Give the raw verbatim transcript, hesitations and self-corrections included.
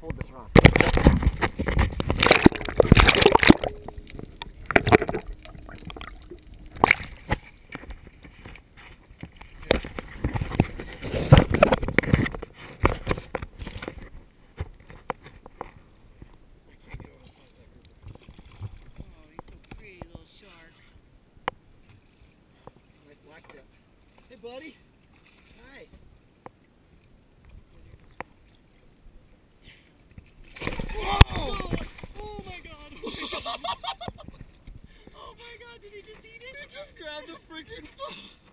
hold this rock. Hey, buddy. Hi. Whoa! Oh my god! Oh my god! Oh my god! Did he just eat it? He just grabbed a freaking.